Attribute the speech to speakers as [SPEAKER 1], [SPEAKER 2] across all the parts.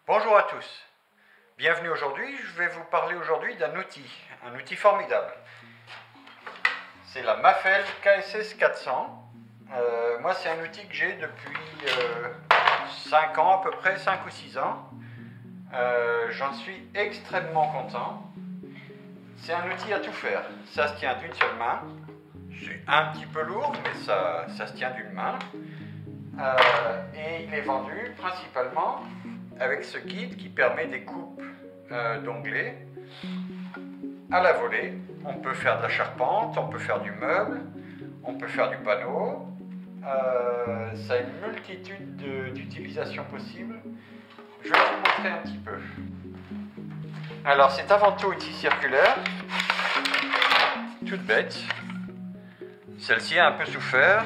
[SPEAKER 1] Bonjour à tous, bienvenue aujourd'hui. Je vais vous parler aujourd'hui d'un outil formidable. C'est la Mafell KSS 400. Moi c'est un outil que j'ai depuis 5 ans à peu près, 5 ou 6 ans. J'en suis extrêmement content. C'est un outil à tout faire, ça se tient d'une seule main. C'est un petit peu lourd mais ça se tient d'une main. Et il est vendu principalement avec ce kit qui permet des coupes d'onglets à la volée. On peut faire de la charpente, on peut faire du meuble, on peut faire du panneau. Ça a une multitude d'utilisations possibles. Je vais vous montrer un petit peu. Alors c'est avant tout outil circulaire, toute bête. Celle-ci a un peu souffert.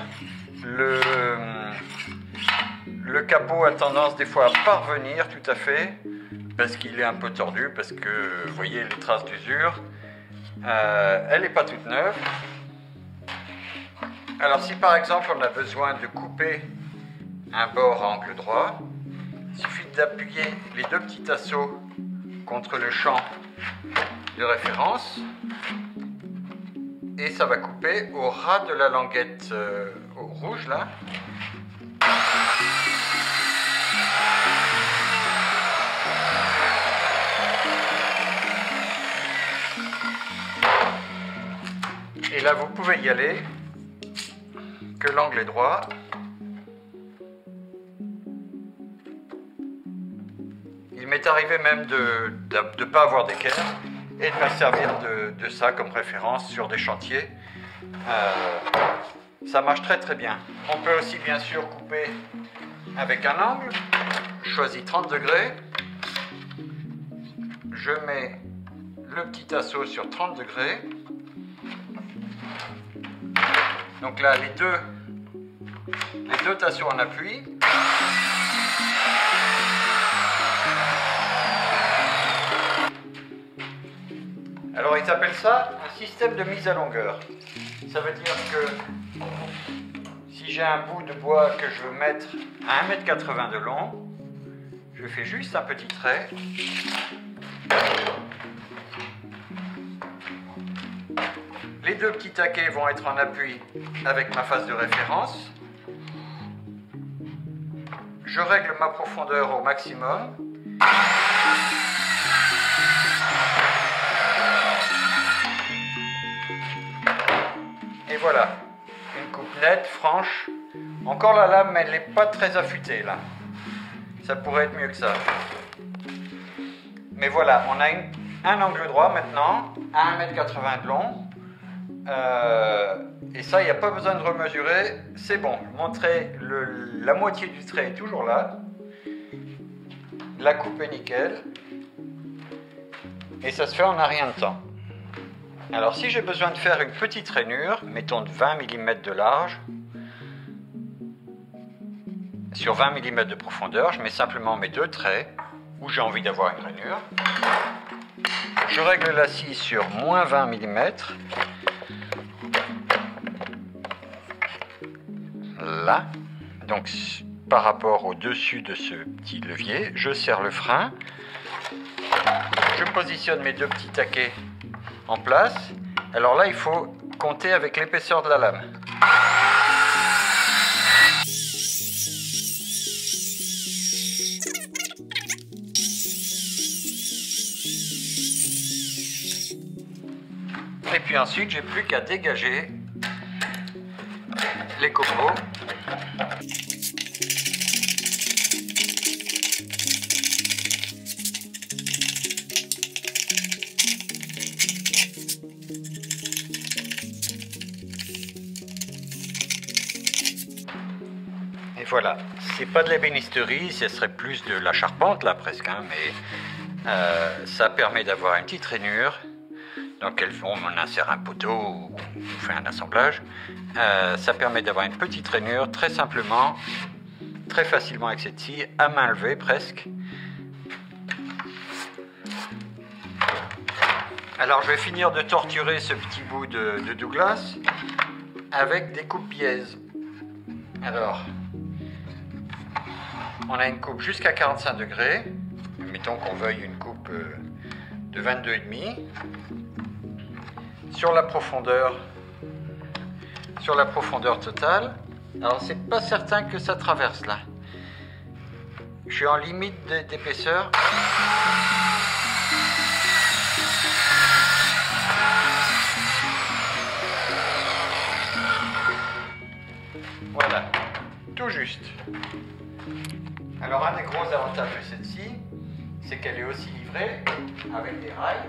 [SPEAKER 1] Le capot a tendance des fois à pas revenir tout à fait parce qu'il est un peu tordu, parce que vous voyez les traces d'usure. Elle n'est pas toute neuve. Alors si par exemple on a besoin de couper un bord à angle droit, il suffit d'appuyer les deux petits tasseaux contre le champ de référence et ça va couper au ras de la languette rouge là. Et là vous pouvez y aller, que l'angle est droit. Il m'est arrivé même de ne pas avoir d'équerre et de me servir de ça comme référence sur des chantiers. Ça marche très très bien. On peut aussi bien sûr couper avec un angle. Je choisis 30 degrés. Je mets le petit tasseau sur 30 degrés. Donc là, les deux tasseaux en appui. Alors ils appellent ça un système de mise à longueur. Ça veut dire que si j'ai un bout de bois que je veux mettre à 1,80 m de long, je fais juste un petit trait. Les deux petits taquets vont être en appui avec ma face de référence. Je règle ma profondeur au maximum. Et voilà, une coupe nette, franche. Encore la lame, elle n'est pas très affûtée là. Ça pourrait être mieux que ça. Mais voilà, on a un angle droit maintenant, à 1,80 m de long. Et ça, il n'y a pas besoin de remesurer, c'est bon. La moitié du trait est toujours là. La coupe est nickel. Et ça se fait en un rien de temps. Alors si j'ai besoin de faire une petite rainure, mettons de 20 mm de large, sur 20 mm de profondeur, je mets simplement mes deux traits où j'ai envie d'avoir une rainure. Je règle la scie sur moins 20 mm. Là, donc par rapport au dessus de ce petit levier, je serre le frein, je positionne mes deux petits taquets en place. Alors là, il faut compter avec l'épaisseur de la lame. Et puis ensuite, j'ai plus qu'à dégager les copeaux. Et voilà, c'est pas de l'ébénisterie, ce serait plus de la charpente là presque, hein, mais ça permet d'avoir une petite rainure. Donc on insère un poteau ou on fait un assemblage. Ça permet d'avoir une petite rainure très simplement, très facilement avec cette scie, à main levée presque. Alors je vais finir de torturer ce petit bout de Douglas avec des coupes biaises. Alors, on a une coupe jusqu'à 45 degrés, admettons qu'on veuille une coupe de 22,5. Sur la profondeur totale, alors c'est pas certain que ça traverse là. Je suis en limite d'épaisseur. Voilà, tout juste. Alors un des gros avantages de celle-ci, c'est qu'elle est aussi livrée avec des rails.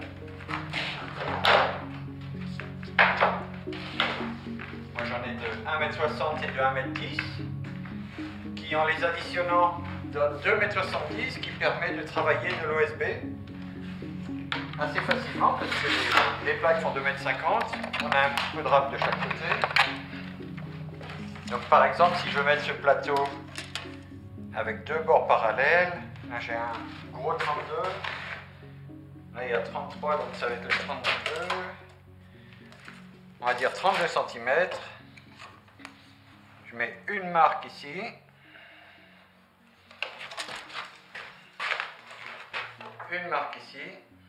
[SPEAKER 1] Moi j'en ai de 1,60 m et de 1,10 m qui, en les additionnant, donnent 2,70 m, qui permet de travailler de l'OSB assez facilement parce que les plaques font 2,50 m. On a un petit peu de râpe de chaque côté. Donc par exemple, si je veux mettre ce plateau avec deux bords parallèles, là j'ai un gros 32, là il y a 33, donc ça va être le 32, on va dire 32 cm. Je mets une marque ici, une marque ici,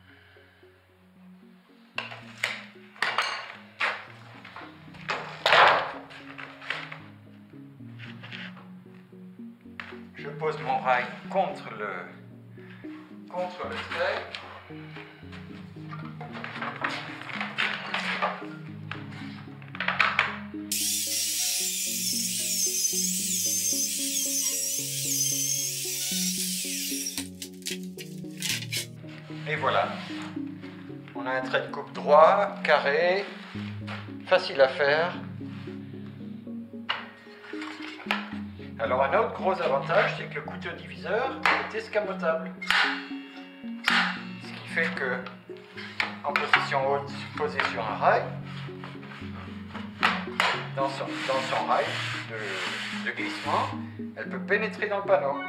[SPEAKER 1] je pose mon rail contre le trait. Et voilà, on a un trait de coupe droit, carré, facile à faire. Alors un autre gros avantage, c'est que le couteau diviseur est escamotable. Ce qui fait que, en position haute, posé sur un rail, dans son rail de glissement, elle peut pénétrer dans le panneau.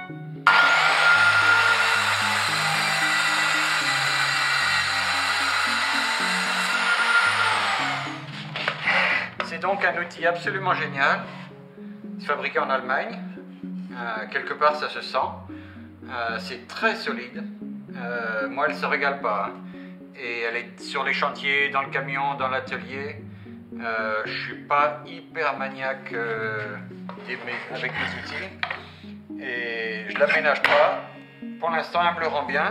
[SPEAKER 1] C'est donc un outil absolument génial. C'est fabriqué en Allemagne. Quelque part ça se sent. C'est très solide. Moi elle ne se régale pas. Et elle est sur les chantiers, dans le camion, dans l'atelier. Je ne suis pas hyper maniaque avec mes outils. Et je ne l'aménage pas. Pour l'instant elle me le rend bien.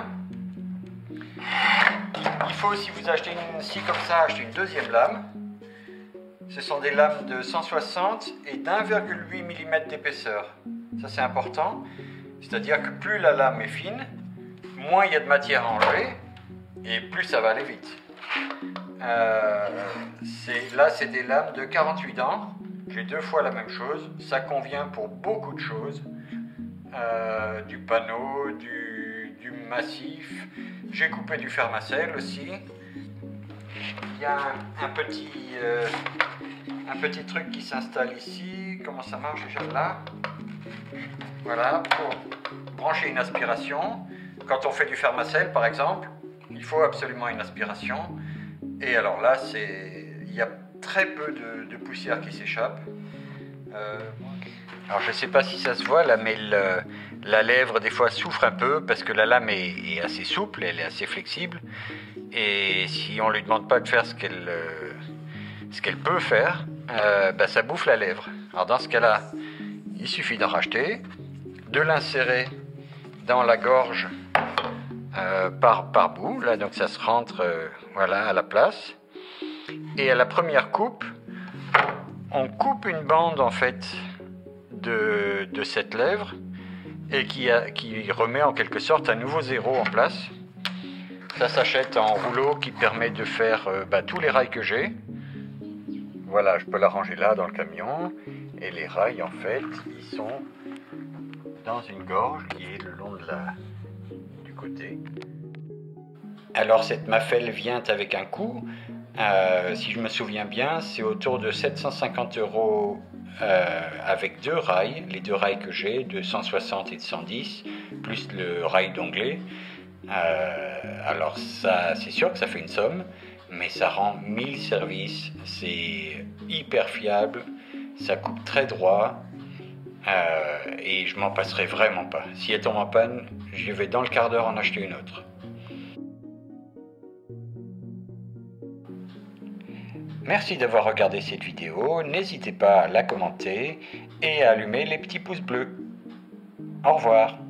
[SPEAKER 1] Il faut, si vous achetez une scie comme ça, acheter une deuxième lame. Ce sont des lames de 160 et d'1,8 mm d'épaisseur. Ça c'est important, c'est-à-dire que plus la lame est fine, moins il y a de matière à enlever et plus ça va aller vite. Là c'est des lames de 48 dents, j'ai 2 fois la même chose, ça convient pour beaucoup de choses, du panneau, du massif, j'ai coupé du fermacelle aussi. Il y a un petit truc qui s'installe ici. Comment ça marche déjà là? Voilà, pour brancher une aspiration. Quand on fait du fermacelle par exemple, il faut absolument une aspiration. Et alors là, il y a très peu de poussière qui s'échappe. Alors je ne sais pas si ça se voit là, mais la lèvre des fois souffre un peu parce que la lame est assez souple, elle est assez flexible. Et si on ne lui demande pas de faire ce qu'elle peut faire, ça bouffe la lèvre. Alors dans ce cas-là, il suffit d'en racheter, de l'insérer dans la gorge par bout, là, donc ça se rentre voilà, à la place. Et à la première coupe, on coupe une bande en fait de cette lèvre et qui remet en quelque sorte un nouveau zéro en place. Ça s'achète en rouleau qui permet de faire tous les rails que j'ai. Voilà, je peux la ranger là dans le camion. Et les rails, en fait, ils sont dans une gorge qui est le long du côté. Alors cette Mafell vient avec un coût. Si je me souviens bien, c'est autour de 750 € avec 2 rails. Les 2 rails que j'ai, de 160 et de 110, plus le rail d'onglet. Alors ça, c'est sûr que ça fait une somme, mais ça rend 1000 services, c'est hyper fiable, ça coupe très droit, Et je m'en passerai vraiment pas. Si elle tombe en panne, je vais dans le quart d'heure en acheter une autre. Merci d'avoir regardé cette vidéo. N'hésitez pas à la commenter et à allumer les petits pouces bleus. Au revoir.